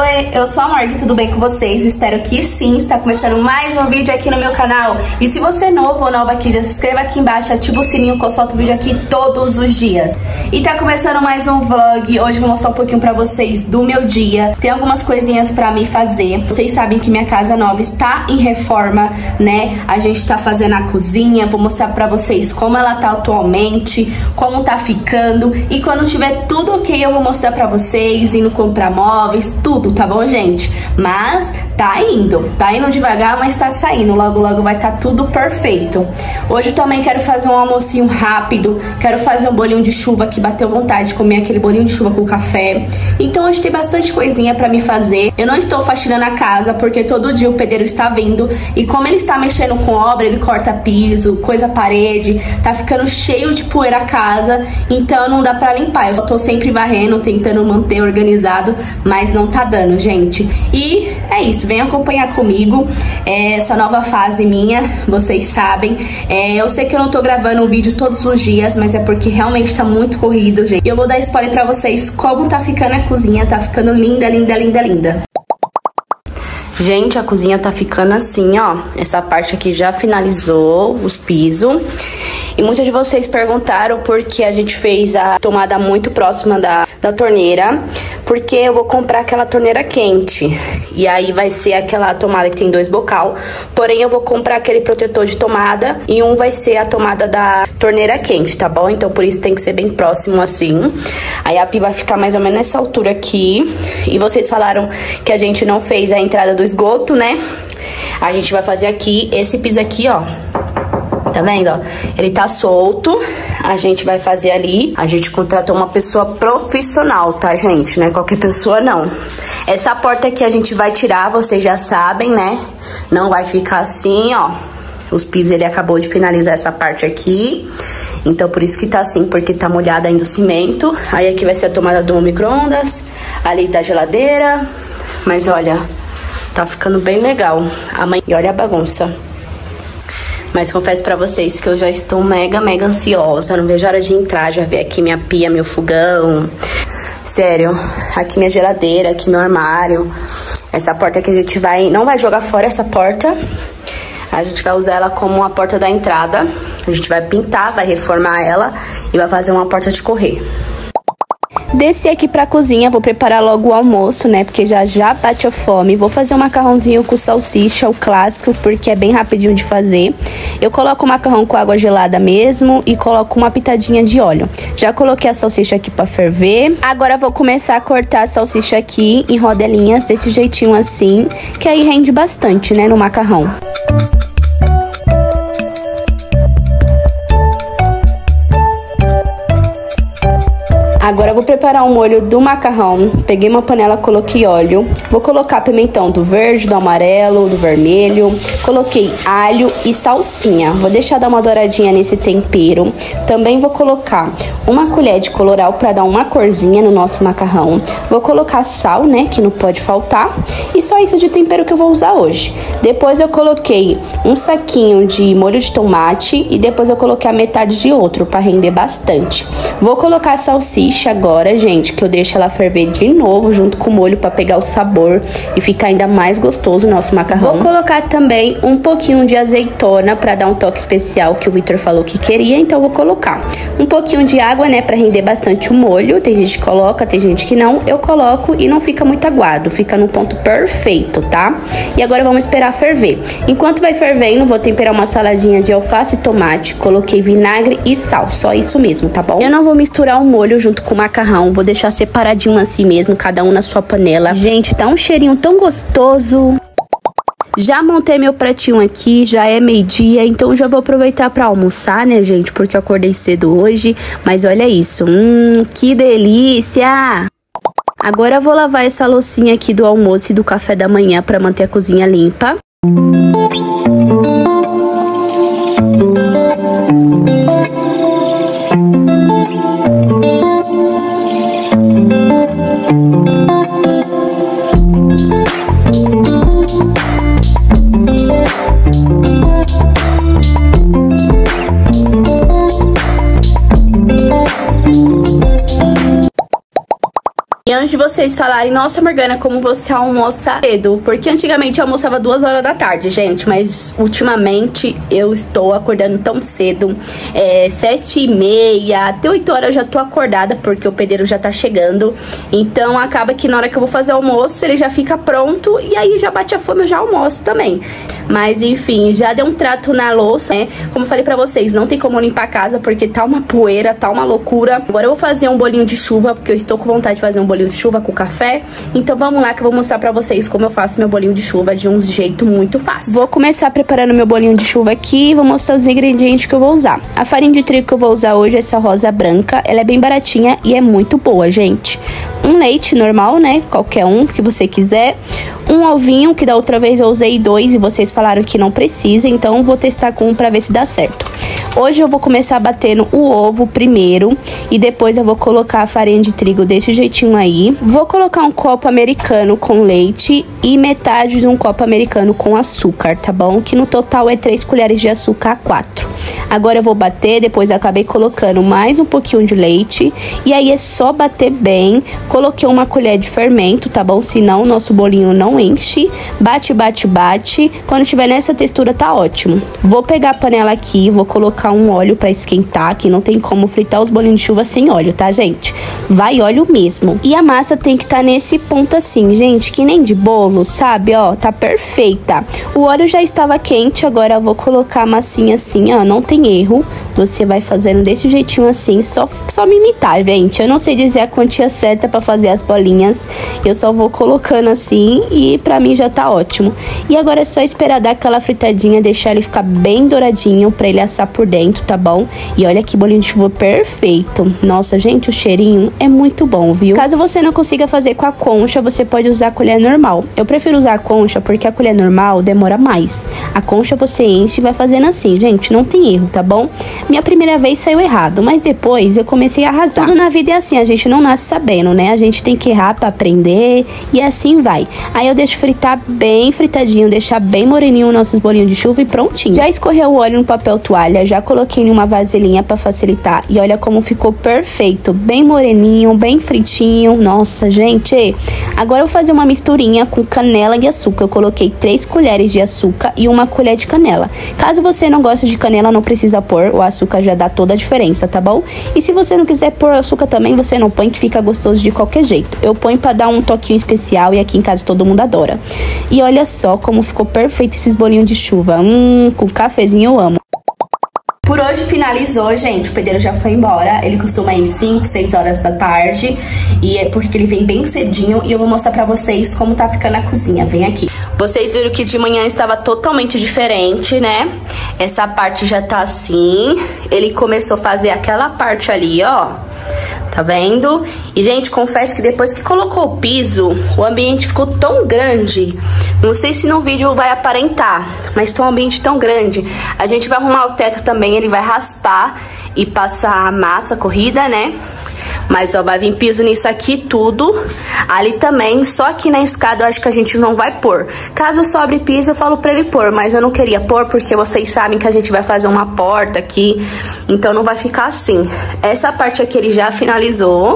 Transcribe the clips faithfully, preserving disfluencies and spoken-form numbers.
Oi, eu sou a Morg, tudo bem com vocês? Espero que sim, está começando mais um vídeo aqui no meu canal. E se você é novo ou nova aqui, já se inscreva aqui embaixo, ativa o sininho que eu solto vídeo aqui todos os dias. E tá começando mais um vlog, hoje eu vou mostrar um pouquinho pra vocês do meu dia. Tem algumas coisinhas pra me fazer. Vocês sabem que minha casa nova está em reforma, né? A gente tá fazendo a cozinha, vou mostrar pra vocês como ela tá atualmente, como tá ficando. E quando tiver tudo ok, eu vou mostrar pra vocês, indo comprar móveis, tudo. Tá bom, gente? Mas tá indo, tá indo devagar, mas tá saindo. Logo, logo vai estar tá tudo perfeito. Hoje eu também quero fazer um almocinho rápido. Quero fazer um bolinho de chuva que bateu vontade de comer aquele bolinho de chuva com café. Então hoje tem bastante coisinha pra me fazer. Eu não estou faxinando a casa porque todo dia o pedreiro está vindo. E como ele está mexendo com obra, ele corta piso, coisa parede. Tá ficando cheio de poeira a casa. Então não dá pra limpar. Eu tô sempre varrendo, tentando manter organizado, mas não tá dando, gente. E é isso, vem acompanhar comigo é, essa nova fase minha, vocês sabem. É, eu sei que eu não tô gravando um vídeo todos os dias, mas é porque realmente tá muito corrido, gente. E eu vou dar spoiler pra vocês como tá ficando a cozinha, tá ficando linda, linda, linda, linda. Gente, a cozinha tá ficando assim, ó. Essa parte aqui já finalizou os pisos. E muitos de vocês perguntaram por que a gente fez a tomada muito próxima da, da torneira. Porque eu vou comprar aquela torneira quente. E aí vai ser aquela tomada que tem dois bocal. Porém, eu vou comprar aquele protetor de tomada. E um vai ser a tomada da torneira quente, tá bom? Então, por isso tem que ser bem próximo assim. Aí a pia vai ficar mais ou menos nessa altura aqui. E vocês falaram que a gente não fez a entrada do esgoto, né? A gente vai fazer aqui, esse piso aqui, ó. Tá vendo, ó? Ele tá solto. A gente vai fazer ali. A gente contratou uma pessoa profissional, tá, gente? Não é qualquer pessoa, não. Essa porta aqui a gente vai tirar, vocês já sabem, né? Não vai ficar assim, ó. Os pisos, ele acabou de finalizar essa parte aqui. Então, por isso que tá assim, porque tá molhado ainda o cimento. Aí aqui vai ser a tomada do micro-ondas. Ali da geladeira. Mas, olha, tá ficando bem legal. Amanhã... E olha a bagunça. Mas confesso pra vocês que eu já estou mega, mega ansiosa. Não vejo a hora de entrar, já ver aqui minha pia, meu fogão. Sério, aqui minha geladeira, aqui meu armário. Essa porta que a gente vai... Não vai jogar fora essa porta. A gente vai usar ela como a porta da entrada. A gente vai pintar, vai reformar ela e vai fazer uma porta de correr. Desci aqui pra cozinha, vou preparar logo o almoço, né? Porque já já bate a fome. Vou fazer um macarrãozinho com salsicha, o clássico, porque é bem rapidinho de fazer. Eu coloco o macarrão com água gelada mesmo e coloco uma pitadinha de óleo. Já coloquei a salsicha aqui pra ferver. Agora vou começar a cortar a salsicha aqui em rodelinhas, desse jeitinho assim, que aí rende bastante, né, no macarrão. Agora eu vou preparar o molho do macarrão. Peguei uma panela, coloquei óleo. Vou colocar pimentão do verde, do amarelo, do vermelho. Coloquei alho e salsinha. Vou deixar dar uma douradinha nesse tempero. Também vou colocar uma colher de colorau para dar uma corzinha no nosso macarrão. Vou colocar sal, né, que não pode faltar. E só isso de tempero que eu vou usar hoje. Depois eu coloquei um saquinho de molho de tomate e depois eu coloquei a metade de outro para render bastante. Vou colocar a salsicha agora, gente, que eu deixo ela ferver de novo junto com o molho para pegar o sabor e ficar ainda mais gostoso o nosso macarrão. Vou colocar também um pouquinho de azeitona para dar um toque especial que o Vitor falou que queria, então vou colocar um pouquinho de água, né, para render bastante o molho. Tem gente que coloca, tem gente que não. Eu coloco e não fica muito aguado, fica no ponto perfeito, tá? E agora vamos esperar ferver. Enquanto vai fervendo, vou temperar uma saladinha de alface e tomate. Coloquei vinagre e sal, só isso mesmo, tá bom? Eu não vou misturar o molho junto com o macarrão, vou deixar separadinho assim mesmo, cada um na sua panela. Gente, tá um cheirinho tão gostoso. Já montei meu pratinho aqui, já é meio-dia, então já vou aproveitar pra almoçar, né, gente? Porque eu acordei cedo hoje, mas olha isso, hum, que delícia! Agora eu vou lavar essa loucinha aqui do almoço e do café da manhã pra manter a cozinha limpa. E antes de vocês falarem, nossa, Morgana, como você almoça cedo? Porque antigamente eu almoçava duas horas da tarde, gente. Mas ultimamente eu estou acordando tão cedo. É, sete e meia, até oito horas eu já tô acordada, porque o pedreiro já tá chegando. Então acaba que na hora que eu vou fazer o almoço, ele já fica pronto. E aí já bate a fome, eu já almoço também. Mas enfim, já dei um trato na louça, né? Como eu falei pra vocês, não tem como limpar a casa, porque tá uma poeira, tá uma loucura. Agora eu vou fazer um bolinho de chuva, porque eu estou com vontade de fazer um bolinho de chuva com café. Então vamos lá que eu vou mostrar pra vocês como eu faço meu bolinho de chuva de um jeito muito fácil. Vou começar preparando meu bolinho de chuva aqui e vou mostrar os ingredientes que eu vou usar. A farinha de trigo que eu vou usar hoje é essa rosa branca. Ela é bem baratinha e é muito boa, gente. Um leite normal, né? Qualquer um que você quiser. Um ovinho, que da outra vez eu usei dois e vocês falaram que não precisa, então vou testar com um pra ver se dá certo. Hoje eu vou começar batendo o ovo primeiro e depois eu vou colocar a farinha de trigo desse jeitinho aí. Vou colocar um copo americano com leite e metade de um copo americano com açúcar, tá bom? Que no total é três colheres de açúcar a quatro. Agora eu vou bater, depois eu acabei colocando mais um pouquinho de leite e aí é só bater bem. Coloquei uma colher de fermento, tá bom? Senão o nosso bolinho não enche. Bate, bate, bate. Quando tiver nessa textura tá ótimo. Vou pegar a panela aqui, vou colocar um óleo pra esquentar, que não tem como fritar os bolinhos de chuva sem óleo, tá, gente? Vai óleo mesmo. E a massa tem que estar tá nesse ponto assim, gente, que nem de bolo, sabe? Ó, tá perfeita. O óleo já estava quente, agora eu vou colocar a massinha assim, ó, não tem erro. Você vai fazendo desse jeitinho assim, só, só me imitar, gente. Eu não sei dizer a quantia certa pra fazer as bolinhas. Eu só vou colocando assim e pra mim já tá ótimo. E agora é só esperar dar aquela fritadinha, deixar ele ficar bem douradinho pra ele assar por dentro, tá bom? E olha que bolinho de chuva perfeito. Nossa, gente, o cheirinho é muito bom, viu? Caso você não consiga fazer com a concha, você pode usar a colher normal. Eu prefiro usar a concha porque a colher normal demora mais. A concha você enche e vai fazendo assim, gente, não tem erro, tá bom? Minha primeira vez saiu errado, mas depois eu comecei a arrasar. Tudo na vida é assim, a gente não nasce sabendo, né? A gente tem que errar pra aprender e assim vai. Aí eu deixo fritar bem fritadinho, deixar bem moreninho os nossos bolinhos de chuva e prontinho. Já escorreu o óleo no papel toalha, já coloquei em uma vasilhinha pra facilitar e olha como ficou perfeito, bem moreninho, bem fritinho. Nossa, gente, agora eu vou fazer uma misturinha com canela e açúcar. Eu coloquei três colheres de açúcar e uma colher de canela. Caso você não goste de canela, não precisa pôr, o açúcar já dá toda a diferença, tá bom? E se você não quiser pôr açúcar também, você não põe, que fica gostoso de qualquer jeito. Eu ponho pra dar um toquinho especial e aqui em casa todo mundo adora. E olha só como ficou perfeito esses bolinhos de chuva. Hum, com cafezinho eu amo. Por hoje finalizou, gente. O pedreiro já foi embora. Ele costuma ir cinco, seis horas da tarde. E é porque ele vem bem cedinho. E eu vou mostrar pra vocês como tá ficando a cozinha. Vem aqui. Vocês viram que de manhã estava totalmente diferente, né? Essa parte já tá assim. Ele começou a fazer aquela parte ali, ó. Tá vendo? E, gente, confesso que depois que colocou o piso, o ambiente ficou tão grande. Não sei se no vídeo vai aparentar, mas tá um ambiente tão grande. A gente vai arrumar o teto também, ele vai raspar e passar a massa corrida, né? Mas, ó, vai vir piso nisso aqui tudo. Ali também, só aqui na escada eu acho que a gente não vai pôr. Caso sobre piso, eu falo pra ele pôr, mas eu não queria pôr porque vocês sabem que a gente vai fazer uma porta aqui. Então não vai ficar assim. Essa parte aqui ele já finalizou.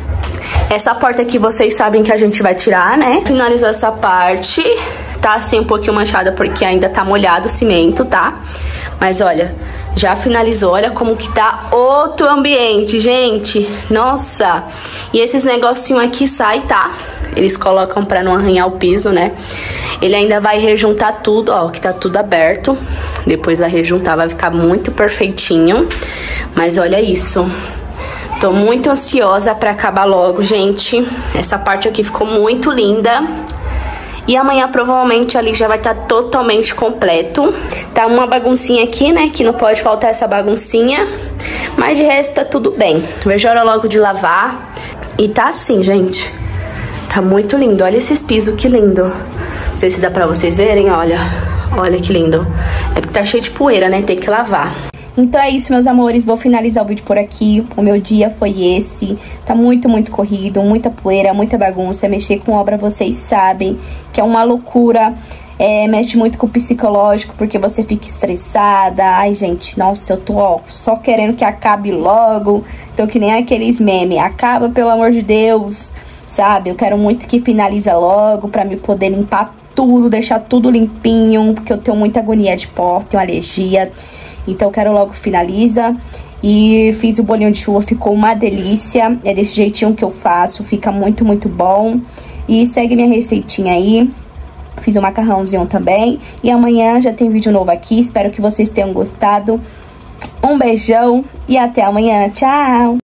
Essa porta aqui vocês sabem que a gente vai tirar, né? Finalizou essa parte. Tá assim um pouquinho manchada porque ainda tá molhado o cimento, tá? Mas olha, já finalizou. Olha como que tá outro ambiente, gente. Nossa! E esses negocinhos aqui saem, tá? Eles colocam pra não arranhar o piso, né? Ele ainda vai rejuntar tudo, ó, que tá tudo aberto. Depois vai rejuntar, vai ficar muito perfeitinho. Mas olha isso. Tô muito ansiosa pra acabar logo, gente. Essa parte aqui ficou muito linda. E amanhã provavelmente ali já vai estar tá totalmente completo. Tá uma baguncinha aqui, né? Que não pode faltar essa baguncinha. Mas de resto tá tudo bem. Vejo a hora logo de lavar. E tá assim, gente. Tá muito lindo. Olha esses pisos, que lindo. Não sei se dá pra vocês verem, olha. Olha que lindo. É porque tá cheio de poeira, né? Tem que lavar. Então é isso, meus amores, vou finalizar o vídeo por aqui. O meu dia foi esse. Tá muito, muito corrido, muita poeira, muita bagunça. Mexer com obra, vocês sabem que é uma loucura. É, mexe muito com o psicológico, porque você fica estressada. Ai, gente, nossa, eu tô, ó, só querendo que acabe logo. Tô que nem aqueles memes. Acaba, pelo amor de Deus. sabe? Eu quero muito que finalize logo pra me poder limpar tudo, deixar tudo limpinho, porque eu tenho muita agonia de pó, tenho alergia. Então eu quero logo finaliza. E fiz o bolinho de chuva, ficou uma delícia. É desse jeitinho que eu faço, fica muito, muito bom. E segue minha receitinha aí. Fiz um macarrãozinho também. E amanhã já tem vídeo novo aqui. Espero que vocês tenham gostado. Um beijão e até amanhã. Tchau!